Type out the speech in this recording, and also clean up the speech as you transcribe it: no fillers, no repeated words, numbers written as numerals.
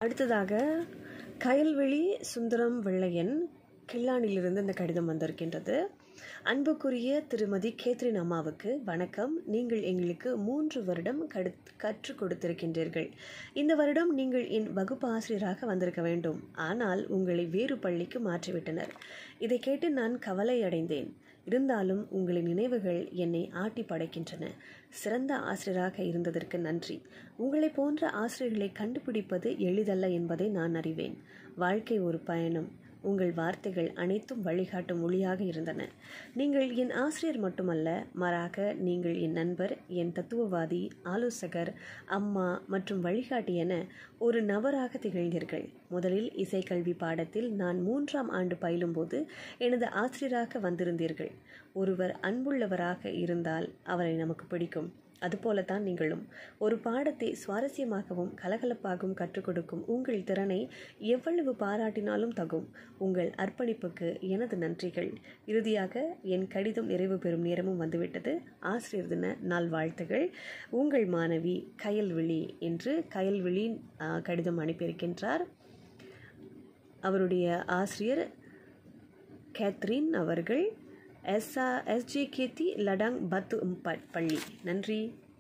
அடுத்ததாக கயல்வெளி சுந்தரம் வெள்ளையன் கிள்ளானிலிருந்து இந்த கடிதம் வந்திருக்கின்றது. அன்புக்குரிய திருமதி கேத்ரின் அம்மாவுக்கு வணக்கம். நீங்கள் எங்களுக்கு 3 வருடம் கற்றுக் கொடுத்திருக்கின்றீர்கள். இந்த வருடம் நீங்கள் என் வகுப்பு ஆசிரியராக வந்திருக்க வேண்டும். ஆனால் உங்களை வேறு பள்ளிக்கு மாற்றிவிட்டனர். இதை கேட்டு நான் கவலை அடைந்தேன். இருந்தாலும் உங்களின் நினைவுகள் என்னை ஆட்டி படைக்கின்றன. சிறந்த ஆசிரியராக இருந்ததற்கு நன்றி. உங்களை போன்ற ஆசிரியர்களை கண்டுபிடிப்பது எளிதல்ல என்பதை நான் அறிவேன். வாழ்க்கை ஒரு பயணம். உங்கள் வார்த்தைகள் அனைத்தும் வழிகாட்டும் ஒளியாக இருந்தன. நீங்கள் என் ஆசிரியர் மட்டுமல்ல, மாறாக நீங்கள் என் நண்பர், என் தத்துவவாதி, ஆலோசகர், அம்மா மற்றும் வழிகாட்டி என ஒரு நபராக திகழ்ந்தீர்கள். முதலில் இசைக்கல்வி பாடத்தில் நான் 3ஆம் ஆண்டு பயிலும்போது எனது ஆசிரியராக வந்திருந்தீர்கள். ஒருவர் அன்புள்ளவராக இருந்தால் அவரை நமக்கு பிடிக்கும். அதுபோலத்தான் நீங்களும். ஒரு பாடத்தை சுவாரஸ்யமாகவும் கலகலப்பாகவும் கற்றுக் கொடுக்கும் உங்கள் திறனை எவ்வளவு பாராட்டினாலும் தகும். உங்கள் அர்ப்பணிப்புக்கு எனது நன்றிகள். இறுதியாக என் கடிதம் நிறைவு பெறும் நேரமும் வந்துவிட்டது. ஆசிரியர் தின நல்வாழ்த்துகள். உங்கள் மாணவி கயல்விழி என்று கயல்விழி கடிதம் அனுப்பியிருக்கின்றார். அவருடைய ஆசிரியர் கேத்ரின் அவர்கள், SJKT லடாங் பத்து பள்ளி. நன்றி.